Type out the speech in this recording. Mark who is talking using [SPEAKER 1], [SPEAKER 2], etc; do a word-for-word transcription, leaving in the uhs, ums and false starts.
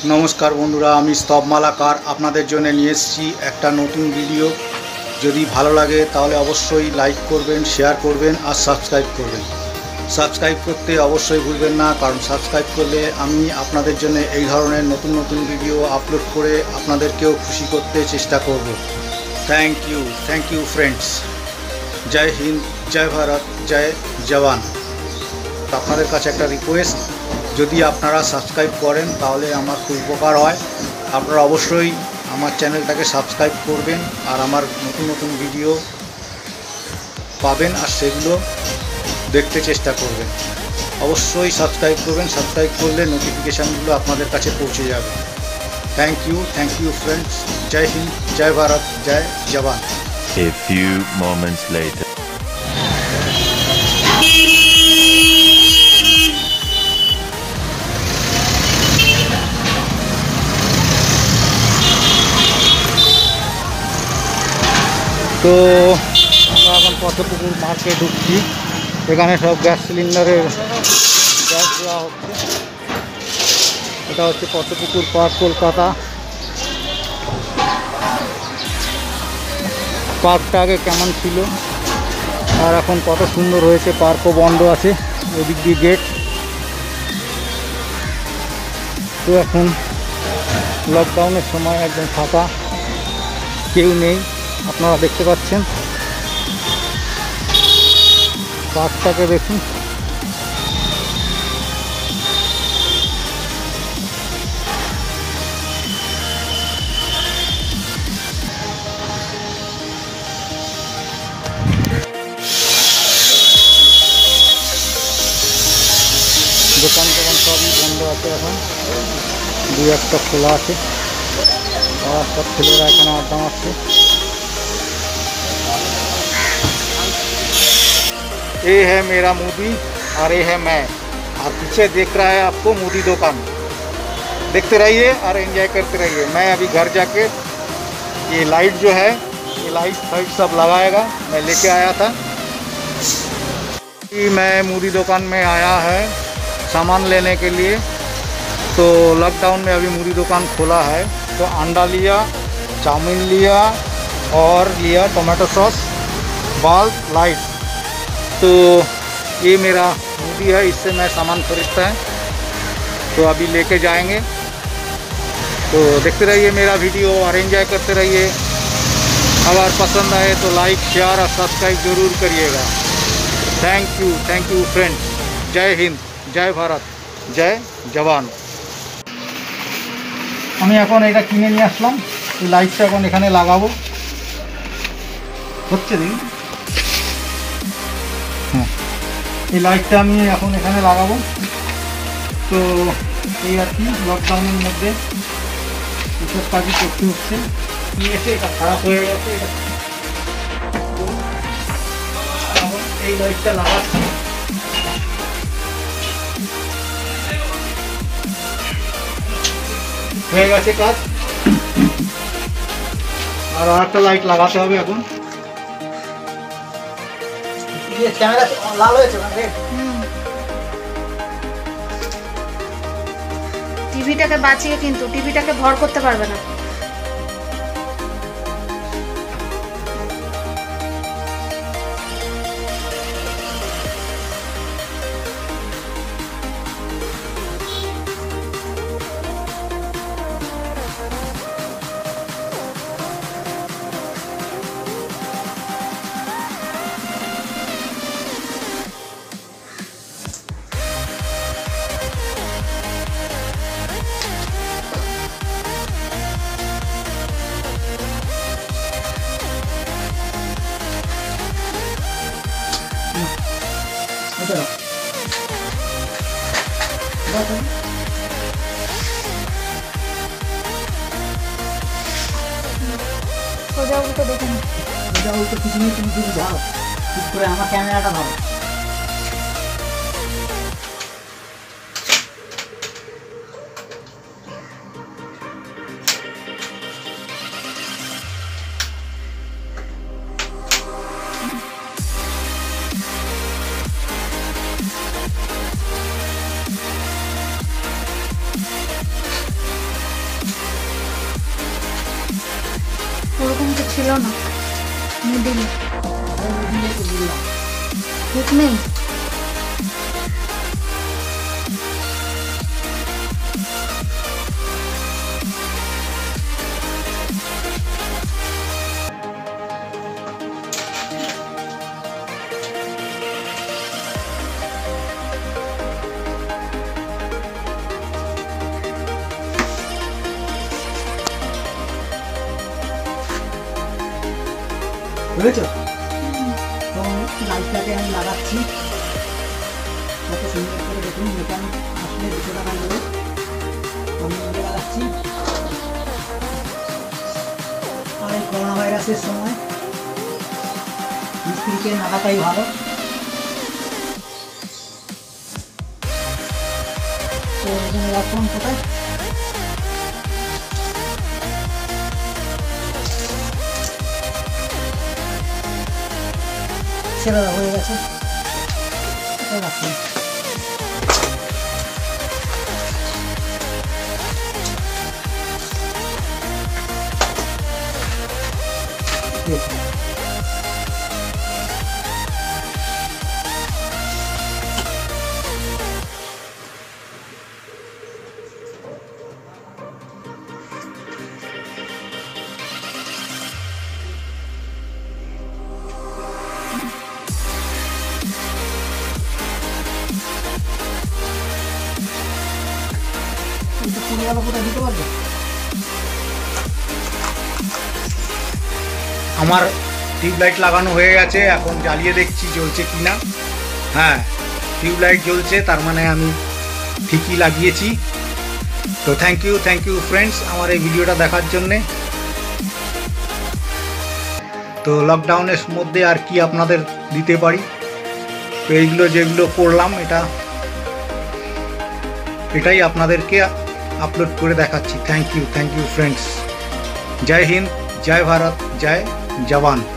[SPEAKER 1] নমস্কার বন্ধুরা, আমি স্তব মালাকার আপনাদের জন্য নিয়ে এসেছি একটা নতুন ভিডিও। যদি ভালো লাগে তাহলে অবশ্যই লাইক করবেন, শেয়ার করবেন আর সাবস্ক্রাইব করবেন। সাবস্ক্রাইব করতে অবশ্যই ভুলবেন না, কারণ সাবস্ক্রাইব করলে আমি আপনাদের জন্য এই ধরনের নতুন নতুন ভিডিও আপলোড করে আপনাদেরকেও খুশি করতে চেষ্টা করব। Thank you thank you friends. জয় হিন্দ, জয় ভারত, জয় জওয়ান। আপনাদের কাছে একটা রিকোয়েস্ট, যদি আপনারা সাবস্ক্রাইব করেন তাহলে আমার খুব উপকার হয়। আপনারা অবশ্যই আমার চ্যানেলটাকে সাবস্ক্রাইব করবেন আর আমার নতুন নতুন ভিডিও পাবেন আর সেগুলো দেখতে চেষ্টা করবেন। অবশ্যই সাবস্ক্রাইব করবেন, সাবস্ক্রাইব করলে নোটিফিকেশানগুলো আপনাদের কাছে পৌঁছে যাবে। Thank you thank you friends. জয় হিন্দ, জয় ভারত, জয় jawan.
[SPEAKER 2] A few moments later.
[SPEAKER 1] তো আমরা এখন পদ্মপুকুর মার্কেট ঢুকছি। এখানে সব গ্যাস সিলিন্ডারের গ্যাস দেওয়া হচ্ছে। এটা হচ্ছে পদ্মপুকুর পার্ক, কলকাতা। পার্কটা আগে কেমন ছিল আর এখন কত সুন্দর হয়েছে। পার্কও বন্ধ আছে, ওদিক দিয়ে গেট। তো এখন লকডাউনের সময় একদম ফাঁকা, কেউ নেই। আপনারা দেখতে পাচ্ছেন পার্কটাকে, দেখুন। দোকান টোকান সবই বন্ধ আছে, এখন দু একটা খোলা আছে। আর সব ছেলেরা এখানে আড্ডা মারছে। ये है मेरा मोदी और ये है मैं, और पीछे देख रहा है आपको मोदी दुकान। देखते रहिए और एंजॉय करते रहिए। मैं अभी घर जाके ये लाइट जो है, ये लाइट फाइट सब लगाएगा। मैं लेके आया था कि मैं मोदी दुकान में आया है सामान लेने के लिए। तो लॉकडाउन में अभी मोदी दुकान खोला है, तो अंडा लिया, चाउमीन लिया और लिया टोमेटो सॉस, बल्ब, लाइट। तो ये मेरा मोदी है, इससे मैं सामान खरीदता है। तो अभी लेके जाएंगे। तो देखते रहिए मेरा वीडियो और एंजॉय करते रहिए। अगर पसंद आए तो लाइक, शेयर और सब्सक्राइब ज़रूर करिएगा। Thank you thank you friends. जय हिंद, जय भारत, जय जवान। আমি এখন এটা কিনে নিয়ে আসলাম। এই লাইটটা এখন এখানে লাগাবো। হচ্ছে দেখি, হ্যাঁ, এই লাইটটা আমি এখন এখানে লাগাবো। তো এই আর কি, লকডাউনের মধ্যে এসব কাজই করতে হচ্ছে। এসে এটা খারাপ হয়ে গেছে, এটা এই লাইটটা লাগাচ্ছি। হয়ে গেছে কাজ, আর একটা লাইট লাগাতে হবে এখন। ক্যামেরা লাল হয়েছে,
[SPEAKER 3] টিভিটাকে বাঁচিয়ে, কিন্তু টিভিটাকে ভর করতে পারবে না। সোজা উল্টো দেখুন, সোজা উল্টো কিছু নেই। তুমি শুধু ধরো, ঠিক করে আমার ক্যামেরাটা ধরো। मिडिल
[SPEAKER 4] अरे मिडिले तो बोललाम
[SPEAKER 3] ठीक नहीं।
[SPEAKER 4] বুঝেছো? তো লাইটটাকে আমি লাগাচ্ছি, কত সুন্দর করে দেখুন। মেকানিক আসলে দুশো টাকা নেবে, আমি নিজে লাগাচ্ছি। আর এই করোনা ভাইরাসের সময় মিস্ত্রিকে লাগাটাই ভালো। তো এখানে রাখুন কোথায় ছেড়ে দেওয়া হয়ে গেছে, রাখুন।
[SPEAKER 1] আমার টিউবলাইট লাগানো হয়ে গেছে, এখন জ্বালিয়ে দেখছি জ্বলছে কি না। হ্যাঁ, টিউবলাইট জ্বলছে, তার মানে আমি ঠিকই লাগিয়েছি। তো thank you thank you friends আমার এই ভিডিওটা দেখার জন্যে। তো লকডাউনের মধ্যে আর কি আপনাদের দিতে পারি, তো এইগুলো যেগুলো করলাম এটা এটাই আপনাদেরকে আপলোড করে দেখাচ্ছি। Thank you thank you friends. জয় হিন্দ, জয় ভারত, জয় জওয়ান।